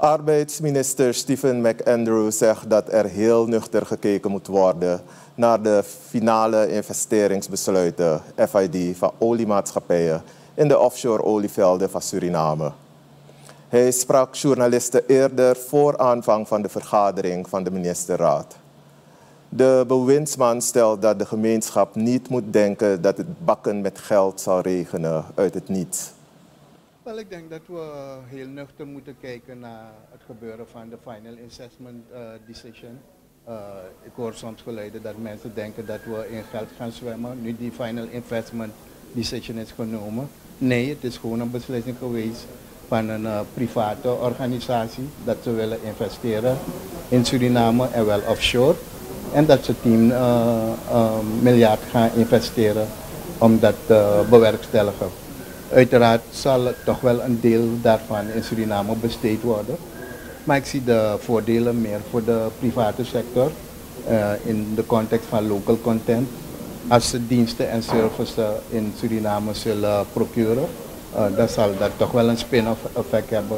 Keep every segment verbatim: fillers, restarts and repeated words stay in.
Arbeidsminister Stephen McAndrew zegt dat er heel nuchter gekeken moet worden naar de finale investeringsbesluiten F I D van oliemaatschappijen in de offshore olievelden van Suriname. Hij sprak journalisten eerder voor aanvang van de vergadering van de ministerraad. De bewindsman stelt dat de gemeenschap niet moet denken dat het bakken met geld zal regenen uit het niets. Wel, ik denk dat we heel nuchter moeten kijken naar het gebeuren van de final assessment uh, decision. Uh, ik hoor soms geluiden dat mensen denken dat we in geld gaan zwemmen, nu die final investment decision is genomen. Nee, het is gewoon een beslissing geweest van een uh, private organisatie dat ze willen investeren in Suriname en wel offshore. En dat ze tien uh, uh, miljard gaan investeren om dat te uh, bewerkstelligen. Uiteraard zal toch wel een deel daarvan in Suriname besteed worden. Maar ik zie de voordelen meer voor de private sector uh, in de context van local content. Als ze diensten en services in Suriname zullen procuren, uh, dan zal dat toch wel een spin-off effect hebben.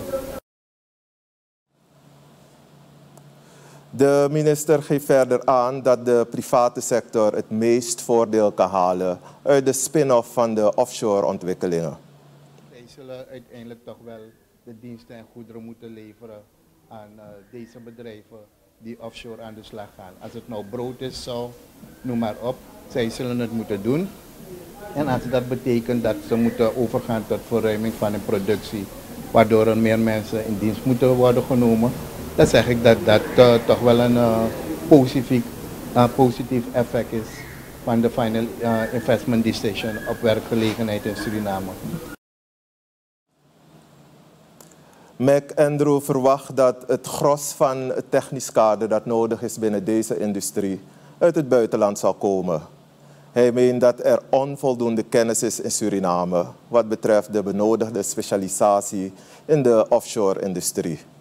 De minister geeft verder aan dat de private sector het meest voordeel kan halen uit de spin-off van de offshore ontwikkelingen. Zij zullen uiteindelijk toch wel de diensten en goederen moeten leveren aan uh, deze bedrijven die offshore aan de slag gaan. Als het nou brood is, zo, noem maar op, zij zullen het moeten doen. En als dat betekent dat ze moeten overgaan tot verruiming van de productie, waardoor er meer mensen in dienst moeten worden genomen, dan zeg ik dat dat uh, toch wel een uh, positief, uh, positief effect is van de final uh, investment decision op werkgelegenheid in Suriname. McAndrew verwacht dat het gros van het technisch kader dat nodig is binnen deze industrie uit het buitenland zal komen. Hij meent dat er onvoldoende kennis is in Suriname wat betreft de benodigde specialisatie in de offshore-industrie.